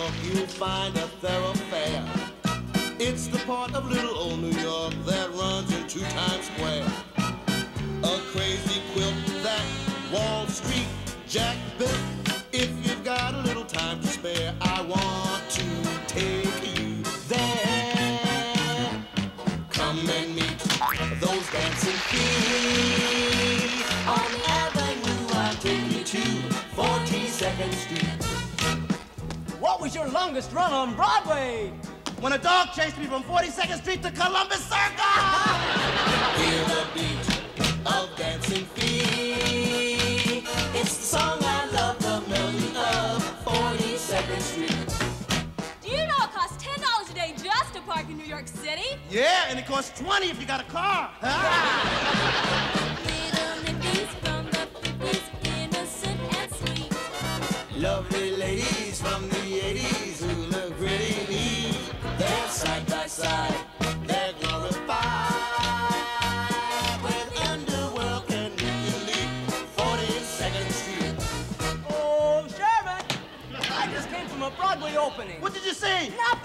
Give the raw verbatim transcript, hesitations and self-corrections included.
York, you'll find a thoroughfare. It's the part of little old New York that runs into Times Square. A crazy quilt that Wall Street Jack built. If you've got a little time to spare, I want to take you there. Come and meet those dancing feet. On the avenue, I'll take you to forty-second Street. What was your longest run on Broadway? When a dog chased me from forty-second Street to Columbus Circle. Hear the beat of dancing feet. It's the song I love, the melody of forty-second Street. Do you know it costs ten dollars a day just to park in New York City? Yeah, and it costs twenty if you got a car. Little ladies from the fifties, innocent and sweet. Lovely ladies from the eighties who look pretty neat. They're side by side, they're glorified. With underworld can make you leap forty-second Street. Oh, Sherman! I just came from a Broadway opening. What did you say? Nothing.